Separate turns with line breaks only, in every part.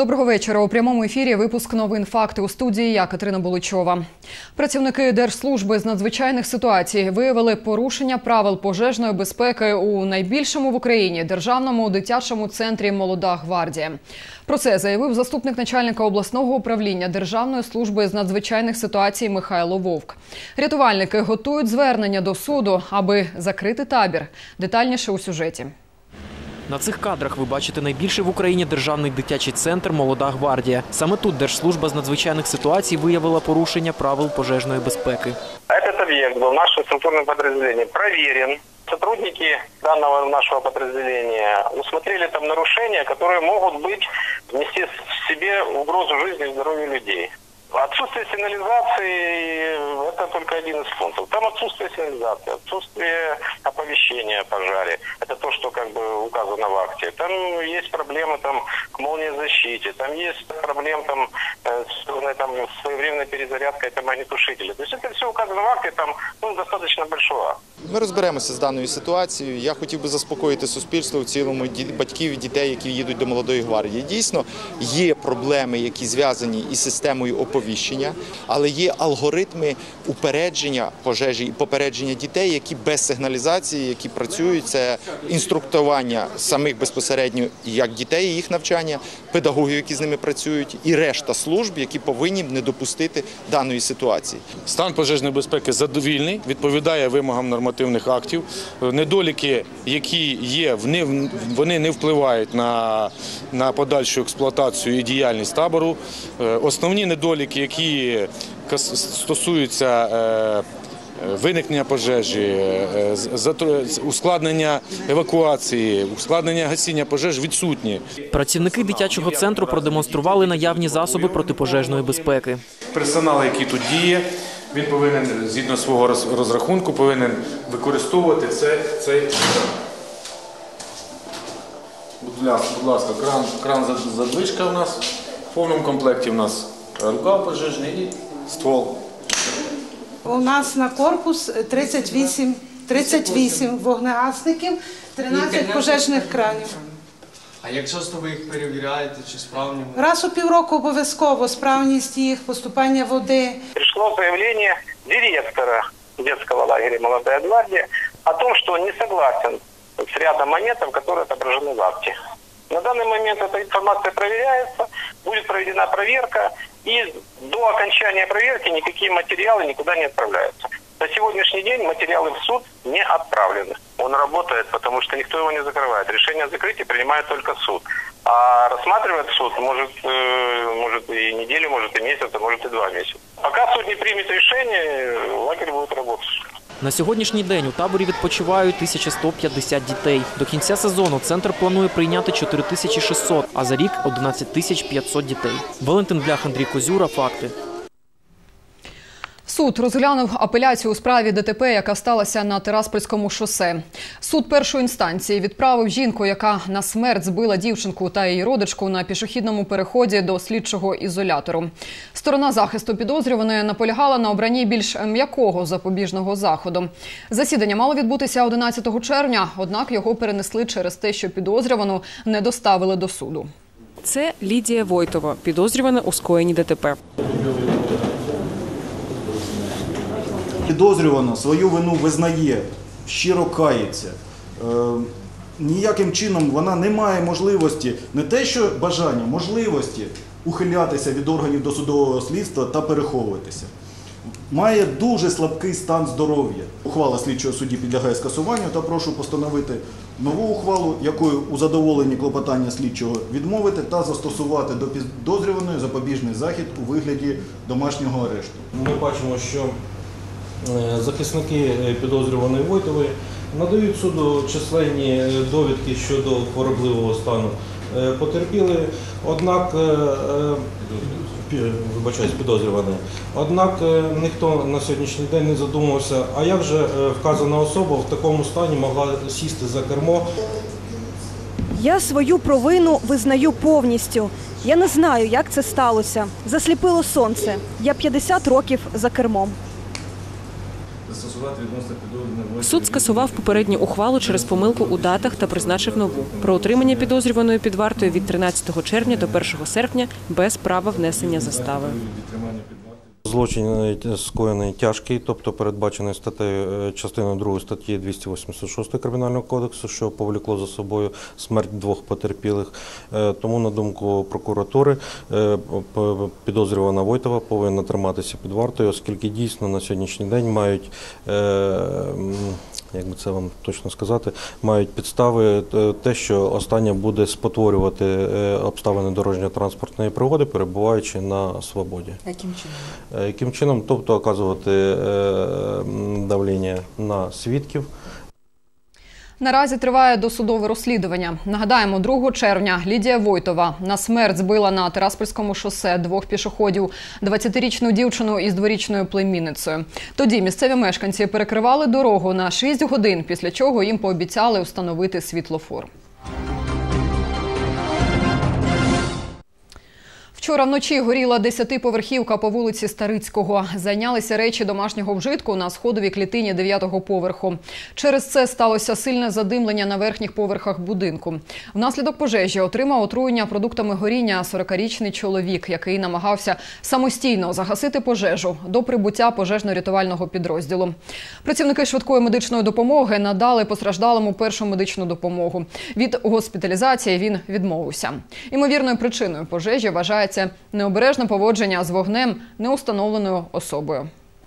Доброго вечора. У прямому ефірі випуск новин «Факти». У студії я, Катерина Буличова. Працівники Держслужби з надзвичайних ситуацій виявили порушення правил пожежної безпеки у найбільшому в Україні державному дитячому центрі «Молода гвардія». Про це заявив заступник начальника обласного управління Державної служби з надзвичайних ситуацій Михайло Вовк. Рятувальники готують звернення до суду, аби закрити табір. Детальніше у сюжеті.
На цих кадрах ви бачите найбільший в Україні державний дитячий центр «Молода гвардія». Саме тут Держслужба з надзвичайних ситуацій виявила порушення правил пожежної безпеки.
Этот объект был в нашем структурном подразделении проверен. Сотрудники данного нашего подразделения усмотрели там нарушения, которые могут нести в себе угрозу жизни и здоровью людей. Отсутствие сигнализации – это только один из пунктов. Там отсутствие сигнализации, отсутствие оповещения о пожаре. Это то, что указано в акте. Там есть проблемы к молниезащите, там есть проблемы с своевременной перезарядкой огнетушителя. То есть это все указано в акте, там достаточно большой акт.
Ми розберемося з даною ситуацією. Я хотів би заспокоїти суспільство в цілому, батьків і дітей, які їдуть до Молодої гвардії. Дійсно, є проблеми, які зв'язані із системою оповіщення, але є алгоритми упередження пожежі і попередження дітей, які без сигналізації, які працюють. Це інструктування самих безпосередньо як дітей, їх навчання, педагогів, які з ними працюють, і решта служб, які повинні не допустити даної ситуації.
Стан пожежної безпеки задовільний, відповідає вимогам нормативних актів. Недоліки, які є, вони не впливають на подальшу експлуатацію і діяльність табору. Основні недоліки, які стосуються виникнення пожежі, ускладнення евакуації, ускладнення гасіння пожеж відсутні.
Працівники дитячого центру продемонстрували наявні засоби протипожежної безпеки.
Персонал, який тут діє, він повинен, згідно свого розрахунку, повинен використовувати цей. Будь ласка, кран-задвижка у нас. В повному комплекті у нас рукав пожежний і ствол.
У нас на корпус 38 вогнегасників, 13 пожежних кранів.
А як часто ви їх перевіряєте, чи справні?
Раз у півроку обов'язково справність їх, поступання води.
Пришло заявление директора детского лагеря «Молодая гвардия» о том, что он не согласен с рядом моментов, которые отображены в акте. На данный момент эта информация проверяется, будет проведена проверка, и до окончания проверки никакие материалы никуда не отправляются. На сегодняшний день материалы в суд не отправлены. Он работает, потому что никто его не закрывает. Решение о закрытии принимает только суд. А рассматривает суд может и неделю, может и месяц, а может и 2 месяца. Пока суд не примет решение, лагерь будет работать.
На сьогоднішній день у таборі відпочивають 1150 дітей. До кінця сезону центр планує прийняти 4600, а за рік – 11500 дітей. Валентин Блях, Андрій Козюра. Факти.
Суд розглянув апеляцію у справі ДТП, яка сталася на Тираспольському шосе. Суд першої інстанції відправив жінку, яка на смерть збила дівчинку та її родичку на пішохідному переході до слідчого ізолятору. Сторона захисту підозрюваної наполягала на обранні більш м'якого запобіжного заходу. Засідання мало відбутися 11 червня, однак його перенесли через те, що підозрювану не доставили до суду.
Це Лідія Войтова, підозрювана у скоєнні ДТП.
Підозрювана свою вину визнає, щиро кається. Ніяким чином вона не має можливості, не те що бажання, можливості ухилятися від органів досудового слідства та переховуватися. Має дуже слабкий стан здоров'я. Ухвала слідчого судді підлягає скасуванню та прошу постановити нову ухвалу, якою у задоволенні клопотання слідчого відмовити та застосувати до підозрюваної запобіжний захід у вигляді домашнього арешту.
Ми бачимо, що захисники підозрюваної Войтової надають суду численні довідки щодо хворобливого стану потерпілої, однак, підозрюваної. Однак ніхто на сьогоднішній день не задумався, а як же вказана особа в такому стані могла сісти за кермо.
Я свою провину визнаю повністю. Я не знаю, як це сталося. Засліпило сонце. Я 50 років за кермом.
застосувати відносно підозрюваного.
Суд скасував попередню ухвалу через помилку у датах та призначив нову про утримання підозрюваної під вартою від 13 червня до 1 серпня без права внесення застави.
Злочин скоєний тяжкий, тобто передбачений статтею частиною 2 статті 286 Кримінального кодексу, що повлекло за собою смерть двох потерпілих. Тому, на думку прокуратури, підозрювана Войтова повинна триматися під вартою, оскільки дійсно на сьогоднішній день мають, як би це вам точно сказати, мають підстави те, що остання буде спотворювати обставини дорожньо-транспортної пригоди, перебуваючи на свободі.
Яким чином?
Яким чином? Тобто оказувати давлення на свідків.
Наразі триває досудове розслідування. Нагадаємо, 2 червня Лідія Войтова на смерть збила на Тираспольському шосе 2 пішоходів, 20-річну дівчину із 2-річною племінницею. Тоді місцеві мешканці перекривали дорогу на 6 годин, після чого їм пообіцяли встановити світлофор. Вчора вночі горіла 10-поверхівка по вулиці Старицького. Зайнялися речі домашнього вжитку на сходовій клітині 9-го поверху. Через це сталося сильне задимлення на верхніх поверхах будинку. Внаслідок пожежі отримав отруєння продуктами горіння 40-річний чоловік, який намагався самостійно загасити пожежу до прибуття пожежно-рятувального підрозділу. Працівники швидкої медичної допомоги надали постраждалому першу медичну допомогу. Від госпіталізації він відмовився. Імовірною причиною пожежі вважається необережне поводження з вогнем неустановленою особою.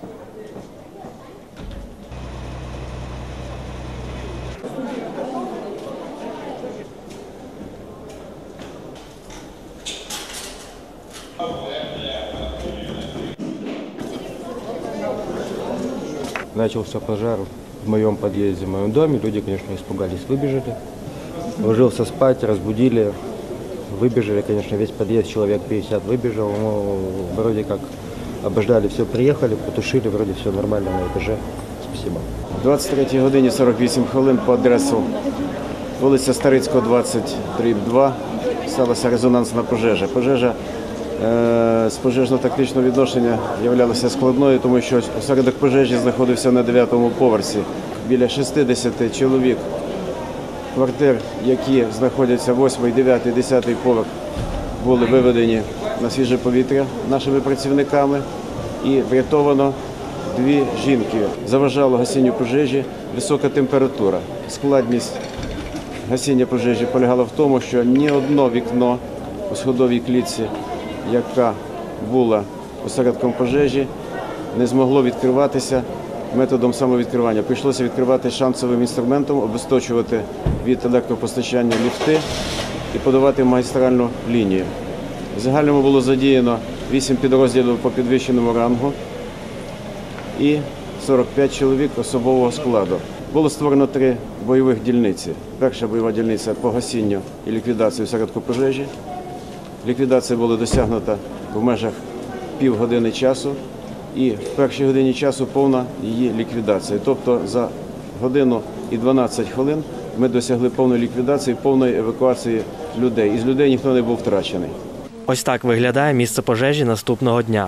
Начался пожар в моем подъезде, в моем доме. Люди, конечно, испугались, выбежали. Ложился спать, разбудили. Выбежали, конечно, весь подъезд, человек 50 выбежал, но вроде как обождали, все, приехали, потушили, вроде все нормально на этаже. Спасибо.
23 годині 48 хвилин по адресу вулиця Старицького, 20/2 сталася резонансна пожежа. Пожежа з пожежно-тактичного відношення являлася складною, тому що осередок пожежі знаходився на 9-му поверсі. Біля 60 чоловік квартир, які знаходяться 8, 9, 10 поверх, були виведені на свіже повітря нашими працівниками і врятовано 2 жінки. Заважало гасінню пожежі висока температура. Складність гасіння пожежі полягала в тому, що ні одне вікно у сходовій клітці, яка була осередком пожежі, не змогло відкриватися методом самовідкривання. Прийшлося відкривати шансовим інструментом, обесточувати від електропостачання ліфти і подавати магістральну лінію. В загальному було задіяно 8 підрозділів по підвищеному рангу і 45 чоловік особового складу. Було створено 3 бойових дільниці. Перша бойова дільниця по гасінню і ліквідації осередку пожежі. Ліквідація була досягнута в межах півгодини часу. І в першій годині часу повна її ліквідація. Тобто за годину і 12 хвилин ми досягли повної ліквідації, повної евакуації людей. Із людей ніхто не був втрачений.
Ось так виглядає місце пожежі наступного дня.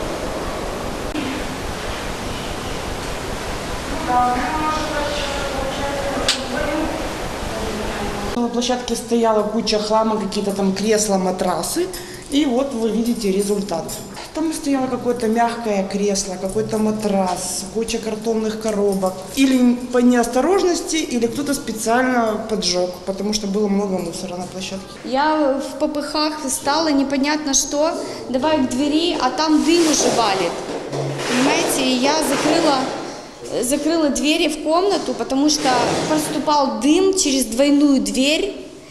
На площадке стояла куча хлама, какие-то там кресла, матрасы. И вот вы видите результат. Там стояло какое-то мягкое кресло, какой-то матрас, куча картонных коробок. Или по неосторожности, или кто-то специально поджег, потому что было много мусора на площадке.
Я в попыхах стала непонятно что, давай к двери, а там дым уже валит. Понимаете, и я закрыла двери в комнату, потому что поступал дым через двойную дверь.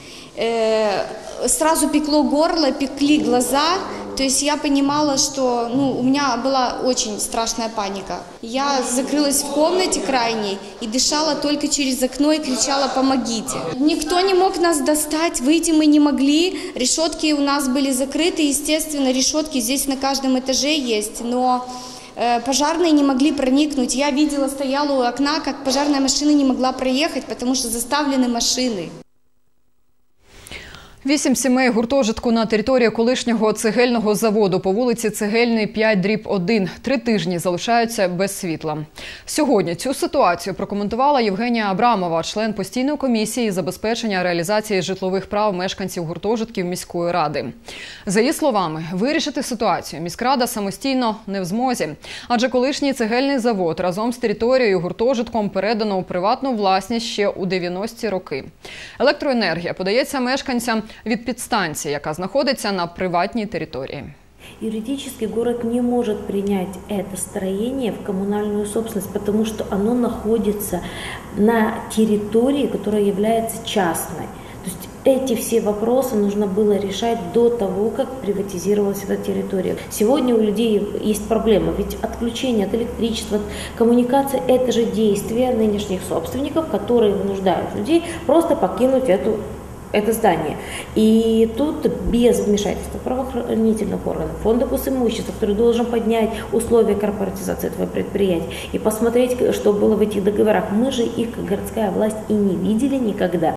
Сразу пекло горло, пекли глаза. То есть я понимала, что у меня была очень страшная паника. Я закрылась в комнате крайней и дышала только через окно и кричала «помогите». Никто не мог нас достать, выйти мы не могли. Решетки у нас были закрыты, естественно, решетки здесь на каждом этаже есть, но пожарные не могли проникнуть. Я видела, стояла у окна, как пожарная машина не могла проехать, потому что заставлены машины.
8 сімей гуртожитку на території колишнього цегельного заводу по вулиці Цегельний 5/1 3 тижні залишаються без світла. Сьогодні цю ситуацію прокоментувала Євгенія Абрамова, член постійної комісії з забезпечення реалізації житлових прав мешканців гуртожитків міської ради. За її словами, вирішити ситуацію міськрада самостійно не в змозі, адже колишній цегельний завод разом з територією гуртожитком передано у приватну власність ще у 90-ті роки. Електроенергія подається мешканцям від підстанції, яка знаходиться на приватній території.
Юридически город не может принять это строение в коммунальную собственность, потому что оно находится на территории, которая является частной. То есть эти все вопросы нужно было решать до того, как приватизировалась эта территория. Сегодня у людей есть проблема, ведь отключение от электричества, от коммуникации – это же действия нынешних собственников, которые вынуждают людей просто покинуть это здание. И тут без вмешательства правоохранительных органов, фонда госимущества, который должен поднять условия корпоратизации этого предприятия и посмотреть, что было в этих договорах. Мы же их, как городская власть, и не видели никогда.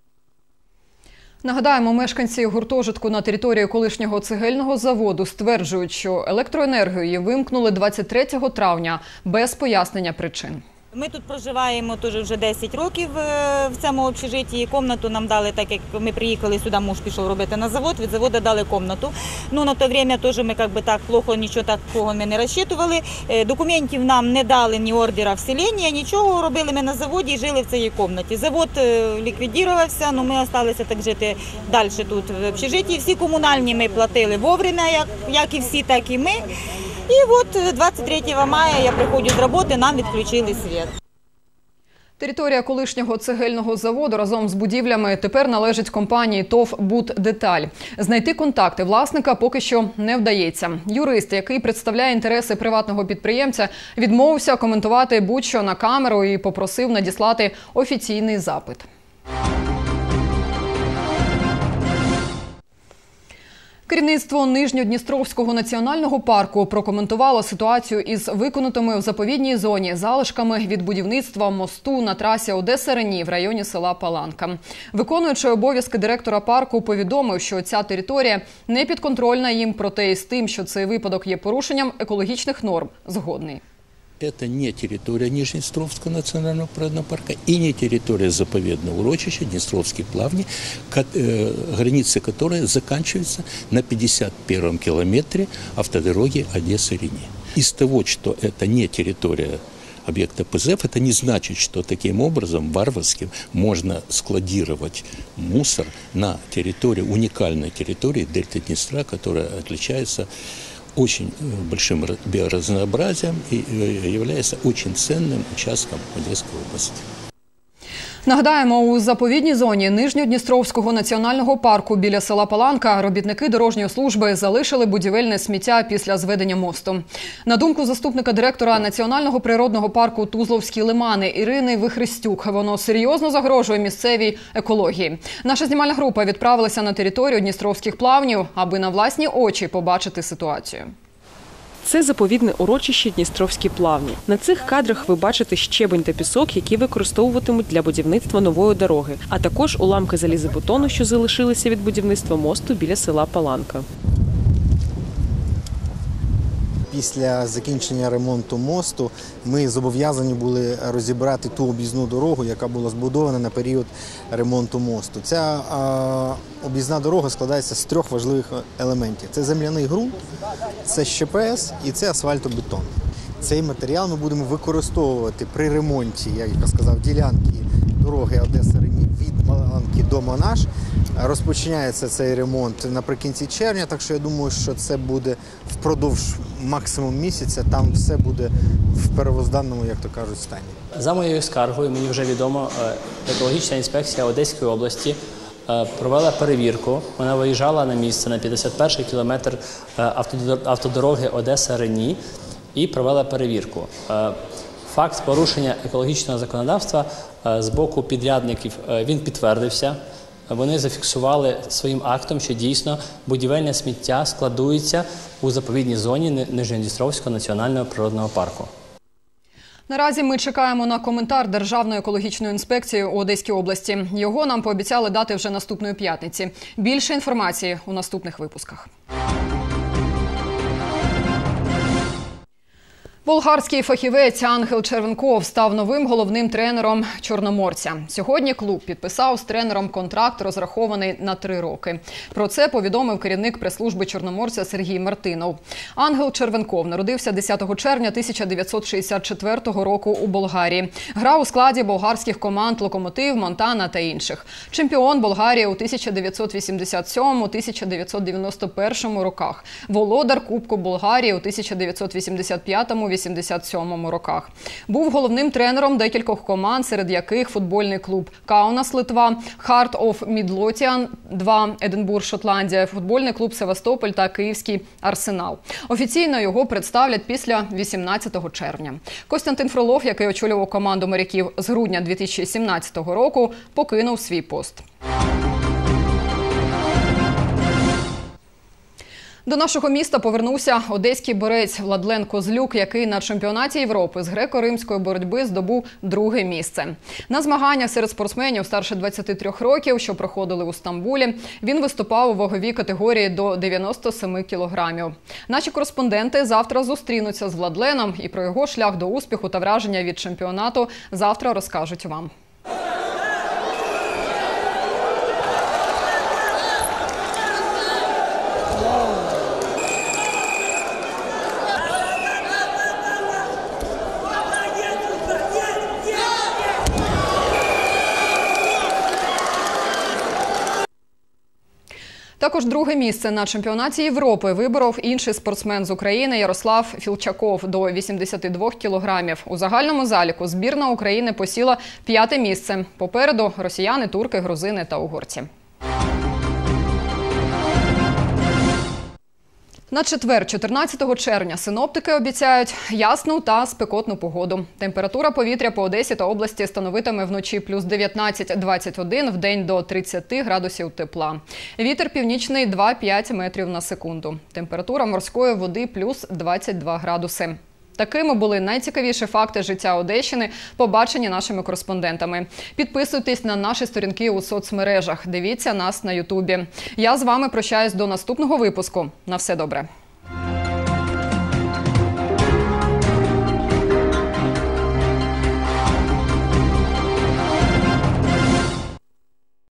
Нагадаємо, мешканці гуртожитку на території колишнього цегельного заводу стверджують, що електроенергію її вимкнули 23 травня без пояснення причин.
Ми тут проживаємо теж вже 10 років в цьому общежитті. Кімнату нам дали, так як ми приїхали сюди, муж пішов робити на завод, від заводу дали кімнату. Ну, на те час теж ми так плохо, нічого такого ми не розчитували. Документів нам не дали, ні ордера вселення, нічого. Робили ми на заводі і жили в цій кімнаті. Завод ліквідувався, але ми залишилися так жити далі тут в общежитті. Всі комунальні ми платили вовремя, як і всі, так і ми. І от 23 мая я приходжу з роботи, нам відключили світ.
Територія колишнього цегельного заводу разом з будівлями тепер належить компанії ТОВ «Буддеталь». Знайти контакти власника поки що не вдається. Юрист, який представляє інтереси приватного підприємця, відмовився коментувати будь-що на камеру і попросив надіслати офіційний запит. Керівництво Нижньодністровського національного парку прокоментувало ситуацію із викинутими в заповідній зоні залишками від будівництва мосту на трасі Одеса-Рені в районі села Паланка. Виконуючий обов'язки директора парку повідомив, що ця територія не підконтрольна їм, проте із тим, що цей випадок є порушенням екологічних норм, згодний.
Это не территория Нижнеднестровского национального природного парка и не территория заповедного урочища Днестровские плавни, границы которой заканчиваются на 51-м километре автодороги Одесса-Рени. Из того, что это не территория объекта ПЗФ, это не значит, что таким образом варварским можно складировать мусор на территории, уникальной территории дельты Днестра, которая отличается очень большим биоразнообразием и является очень ценным участком Одесской области.
Нагадаємо, у заповідній зоні Нижньодністровського національного парку біля села Паланка робітники дорожньої служби залишили будівельне сміття після зведення мосту. На думку заступника директора Національного природного парку Тузловські лимани Ірини Вихрестюк, воно серйозно загрожує місцевій екології. Наша знімальна група відправилася на територію Дністровських плавнів, аби на власні очі побачити ситуацію.
Це заповідне урочище Дністровські плавні. На цих кадрах ви бачите щебень та пісок, які використовуватимуть для будівництва нової дороги, а також уламки залізобетону, що залишилися від будівництва мосту біля села Паланка.
Після закінчення ремонту мосту ми зобов'язані були розібрати ту об'їзну дорогу, яка була збудована на період ремонту мосту. Ця об'їзна дорога складається з 3 важливих елементів. Це земляний ґрунт, це ЩПС і це асфальтобетон. Цей матеріал ми будемо використовувати при ремонті, як я сказав, ділянки дороги Одеса-Рені від Маланки до Монаш. Розпочинається цей ремонт наприкінці червня, так що я думаю, що це буде впродовж максимум місяця, там все буде в первозданному, як то кажуть, стані.
За моєю скаргою, мені вже відомо, екологічна інспекція Одеської області провела перевірку. Вона виїжджала на місце на 51-й кілометр автодороги Одеса-Рені і провела перевірку. Факт порушення екологічного законодавства з боку підрядників, він підтвердився. Вони зафіксували своїм актом, що дійсно будівельне сміття складується у заповідній зоні Нижньодністровського національного природного парку.
Наразі ми чекаємо на коментар Державної екологічної інспекції у Одеській області. Його нам пообіцяли дати вже наступної п'ятниці. Більше інформації у наступних випусках. Болгарський фахівець Ангел Червенков став новим головним тренером «Чорноморця». Сьогодні клуб підписав з тренером контракт, розрахований на 3 роки. Про це повідомив керівник прес-служби «Чорноморця» Сергій Мартинов. Ангел Червенков народився 10 червня 1964 року у Болгарії. Грав у складі болгарських команд «Локомотив», «Монтана» та інших. Чемпіон Болгарії у 1987-1991 роках. Володар Кубку Болгарії у 1985-1987 роках. Був головним тренером декількох команд, серед яких футбольний клуб «Каунас» Литва, «Heart of Midlothian» 2 Единбург, Шотландія, футбольний клуб «Севастополь» та київський «Арсенал». Офіційно його представлять після 18 червня. Костянтин Фролов, який очолював команду моряків з грудня 2017 року, покинув свій пост. До нашого міста повернувся одеський борець Владлен Козлюк, який на чемпіонаті Європи з греко-римської боротьби здобув 2-е місце. На змаганнях серед спортсменів старше 23 років, що проходили у Стамбулі, він виступав у ваговій категорії до 97 кілограмів. Наші кореспонденти завтра зустрінуться з Владленом і про його шлях до успіху та враження від чемпіонату завтра розкажуть вам. Також 2-е місце на чемпіонаті Європи виборов інший спортсмен з України Ярослав Філчаков до 82 кілограмів. У загальному заліку збірна України посіла 5-те місце. Попереду росіяни, турки, грузини та угорці. На четвер, 14 червня, синоптики обіцяють ясну та спекотну погоду. Температура повітря по Одесі та області становитиме вночі плюс 19-21, вдень до 30 градусів тепла. Вітер північний 2-5 метрів на секунду. Температура морської води плюс 22 градуси. Такими були найцікавіші факти життя Одещини, побачені нашими кореспондентами. Підписуйтесь на наші сторінки у соцмережах, дивіться нас на Ютубі. Я з вами прощаюсь до наступного випуску. На все добре.